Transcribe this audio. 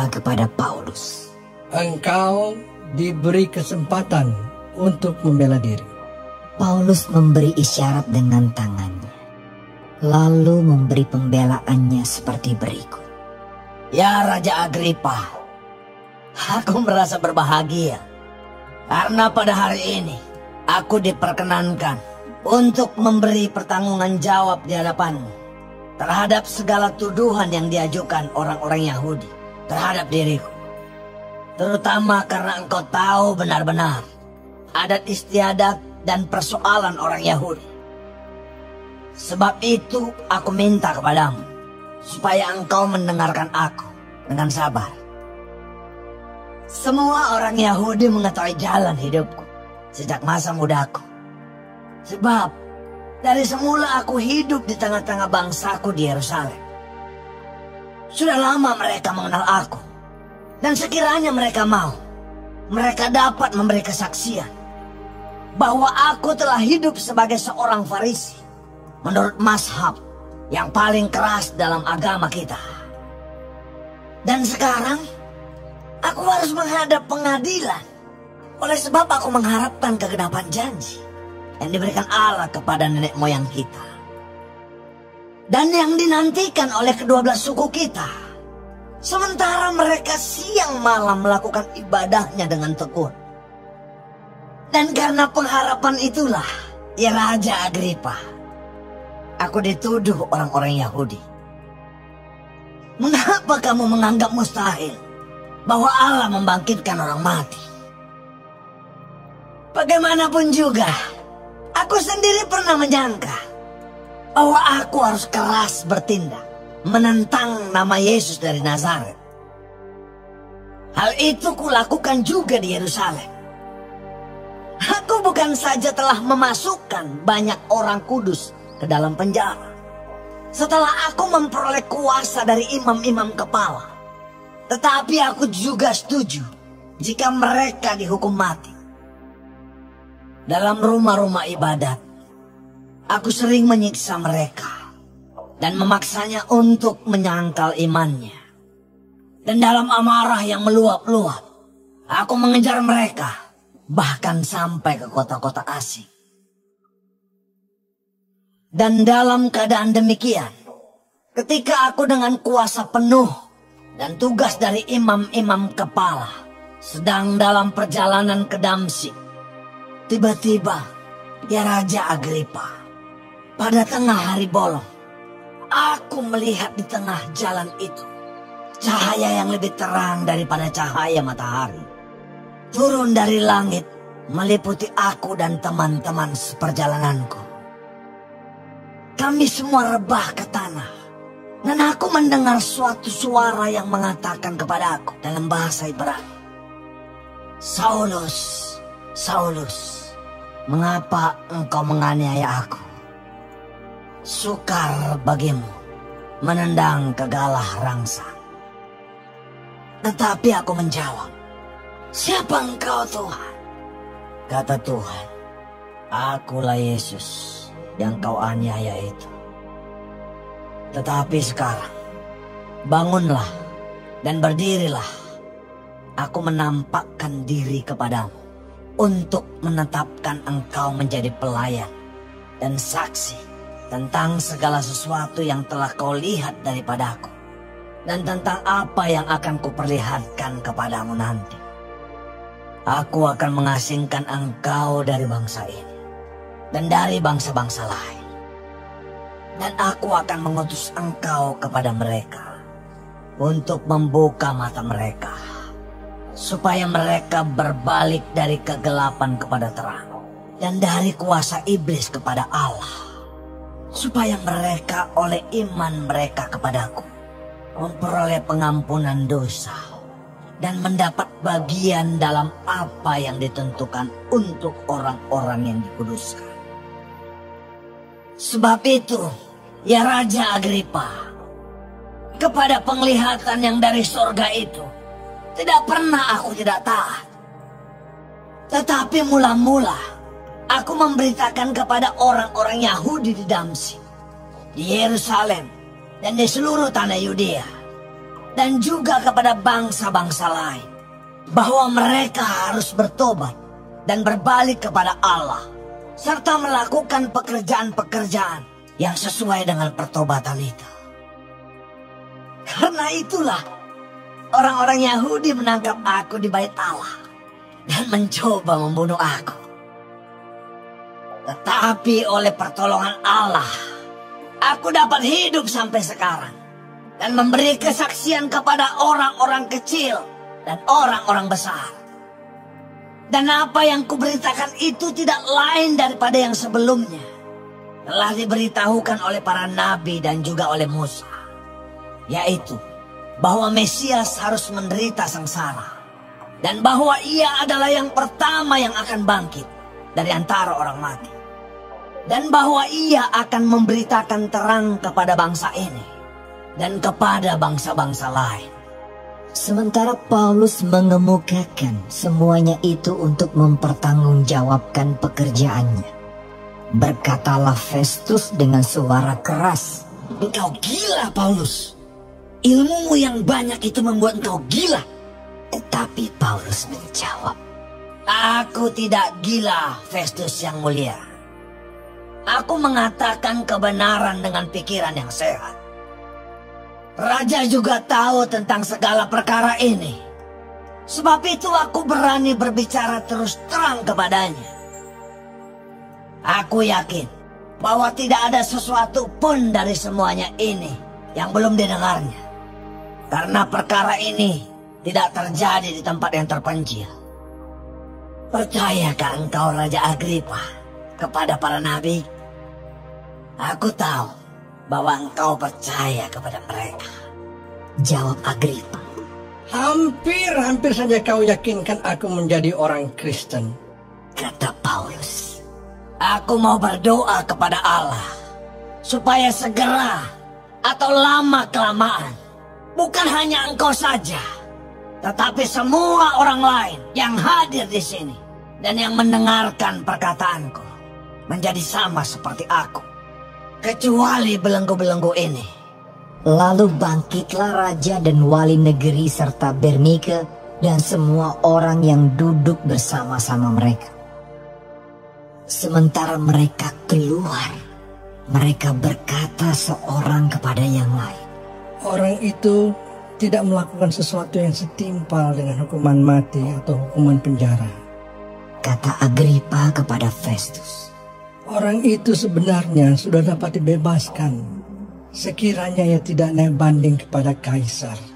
berkata kepada Paulus, "Engkau diberi kesempatan untuk membela diri." Paulus memberi isyarat dengan tangannya, lalu memberi pembelaannya seperti berikut. Ya Raja Agripa, aku merasa berbahagia karena pada hari ini aku diperkenankan untuk memberi pertanggungan jawab di hadapanmu terhadap segala tuduhan yang diajukan orang-orang Yahudi terhadap diriku. Terutama karena engkau tahu benar-benar adat istiadat dan persoalan orang Yahudi. Sebab itu aku minta kepadamu supaya engkau mendengarkan aku dengan sabar. Semua orang Yahudi mengetahui jalan hidupku sejak masa mudaku. Sebab dari semula aku hidup di tengah-tengah bangsaku di Yerusalem. Sudah lama mereka mengenal aku. Dan sekiranya mereka mau, mereka dapat memberi kesaksian bahwa aku telah hidup sebagai seorang Farisi menurut mazhab yang paling keras dalam agama kita. Dan sekarang aku harus menghadap pengadilan oleh sebab aku mengharapkan kegenapan janji yang diberikan Allah kepada nenek moyang kita dan yang dinantikan oleh kedua belas suku kita. Sementara mereka siang malam melakukan ibadahnya dengan tekun. Dan karena pengharapan itulah, ya Raja Agripa, aku dituduh orang-orang Yahudi. Mengapa kamu menganggap mustahil bahwa Allah membangkitkan orang mati? Bagaimanapun juga, aku sendiri pernah menyangka bahwa aku harus keras bertindak menentang nama Yesus dari Nazaret. Hal itu kulakukan juga di Yerusalem. Aku bukan saja telah memasukkan banyak orang kudus ke dalam penjara setelah aku memperoleh kuasa dari imam-imam kepala, tetapi aku juga setuju jika mereka dihukum mati. Dalam rumah-rumah ibadat, aku sering menyiksa mereka dan memaksanya untuk menyangkal imannya. Dan dalam amarah yang meluap-luap, aku mengejar mereka bahkan sampai ke kota-kota asing. Dan dalam keadaan demikian, ketika aku dengan kuasa penuh dan tugas dari imam-imam kepala sedang dalam perjalanan ke Damsyik, tiba-tiba, ya Raja Agripa, pada tengah hari bolong, aku melihat di tengah jalan itu cahaya yang lebih terang daripada cahaya matahari turun dari langit meliputi aku dan teman-teman seperjalananku. Kami semua rebah ke tanah dan aku mendengar suatu suara yang mengatakan kepada aku dalam bahasa Ibrani, "Saulus, Saulus, mengapa engkau menganiaya aku? Sukar bagimu menendang kegalah rangsang." Tetapi aku menjawab, "Siapa engkau Tuhan?" Kata Tuhan, "Akulah Yesus yang kau aniaya itu. Tetapi sekarang, bangunlah dan berdirilah. Aku menampakkan diri kepadamu untuk menetapkan engkau menjadi pelayan dan saksi tentang segala sesuatu yang telah kau lihat daripadaku dan tentang apa yang akan kuperlihatkan kepadamu nanti. Aku akan mengasingkan engkau dari bangsa ini dan dari bangsa-bangsa lain. Dan aku akan mengutus engkau kepada mereka untuk membuka mata mereka, supaya mereka berbalik dari kegelapan kepada terang dan dari kuasa iblis kepada Allah, supaya mereka oleh iman mereka kepadaku memperoleh pengampunan dosa dan mendapat bagian dalam apa yang ditentukan untuk orang-orang yang dikuduskan. Sebab itu, ya Raja Agripa, kepada penglihatan yang dari surga itu, tidak pernah aku tidak taat. Tetapi mula-mula, aku memberitakan kepada orang-orang Yahudi di Damsyik, di Yerusalem, dan di seluruh tanah Yudea, dan juga kepada bangsa-bangsa lain, bahwa mereka harus bertobat dan berbalik kepada Allah, serta melakukan pekerjaan-pekerjaan yang sesuai dengan pertobatan itu. Karena itulah orang-orang Yahudi menangkap aku di bait Allah dan mencoba membunuh aku. Tetapi oleh pertolongan Allah, aku dapat hidup sampai sekarang dan memberi kesaksian kepada orang-orang kecil dan orang-orang besar. Dan apa yang kuberitakan itu tidak lain daripada yang sebelumnya telah diberitahukan oleh para nabi dan juga oleh Musa, yaitu bahwa Mesias harus menderita sengsara dan bahwa ia adalah yang pertama yang akan bangkit dari antara orang mati, dan bahwa ia akan memberitakan terang kepada bangsa ini dan kepada bangsa-bangsa lain. Sementara Paulus mengemukakan semuanya itu untuk mempertanggungjawabkan pekerjaannya, berkatalah Festus dengan suara keras, "Engkau gila, Paulus. Ilmumu yang banyak itu membuat engkau gila." Tetapi Paulus menjawab, "Aku tidak gila, Festus yang mulia. Aku mengatakan kebenaran dengan pikiran yang sehat. Raja juga tahu tentang segala perkara ini. Sebab itu aku berani berbicara terus terang kepadanya. Aku yakin bahwa tidak ada sesuatu pun dari semuanya ini yang belum didengarnya. Karena perkara ini tidak terjadi di tempat yang terpencil. Percayakah engkau, Raja Agripa, kepada para nabi? Aku tahu bahwa engkau percaya kepada mereka." Jawab Agripa, Hampir saja kau yakinkan aku menjadi orang Kristen." kata Paulus, "Aku mau berdoa kepada Allah supaya segera atau lama-kelamaan, bukan hanya engkau saja, tetapi semua orang lain yang hadir di sini dan yang mendengarkan perkataanku menjadi sama seperti aku, kecuali belenggu-belenggu ini." Lalu bangkitlah raja dan wali negeri serta Bernike dan semua orang yang duduk bersama-sama mereka. Sementara mereka keluar, mereka berkata seorang kepada yang lain, Orang itu tidak melakukan sesuatu yang setimpal dengan hukuman mati atau hukuman penjara. kata Agripa kepada Festus. Orang itu sebenarnya sudah dapat dibebaskan sekiranya ia tidak naik banding kepada Kaisar.